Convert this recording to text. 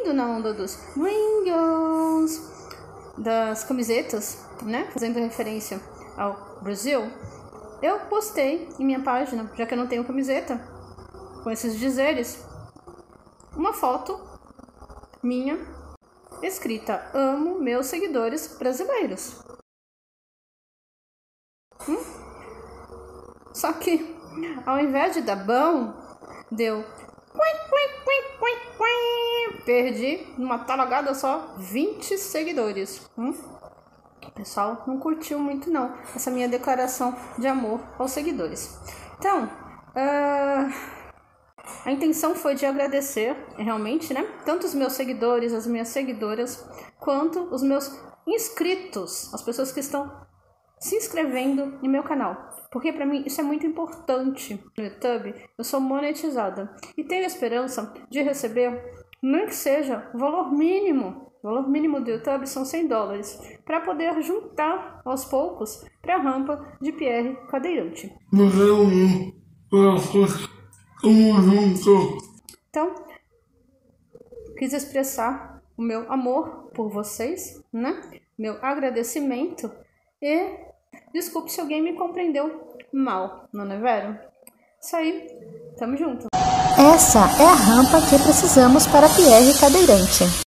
indo na onda dos Ringos, das camisetas, né? Fazendo referência ao Brasil, eu postei em minha página, já que eu não tenho camiseta, com esses dizeres, uma foto minha escrita: amo meus seguidores brasileiros. Só que ao invés de dar bom, deu perdi numa talagada só 20 seguidores. O pessoal não curtiu muito não essa minha declaração de amor aos seguidores. Então, a intenção foi de agradecer realmente, né? Tanto os meus seguidores, as minhas seguidoras, quanto os meus inscritos, as pessoas que estão se inscrevendo no meu canal. Porque para mim isso é muito importante no YouTube. Eu sou monetizada e tenho a esperança de receber, nem que seja o valor mínimo. O valor mínimo do YouTube são $100, para poder juntar aos poucos para a rampa de Pierre Cadeirante. Então, quis expressar o meu amor por vocês, né? Meu agradecimento e desculpe se alguém me compreendeu mal, não é vero? Isso aí, tamo junto. Essa é a rampa que precisamos para Pierre Cadeirante.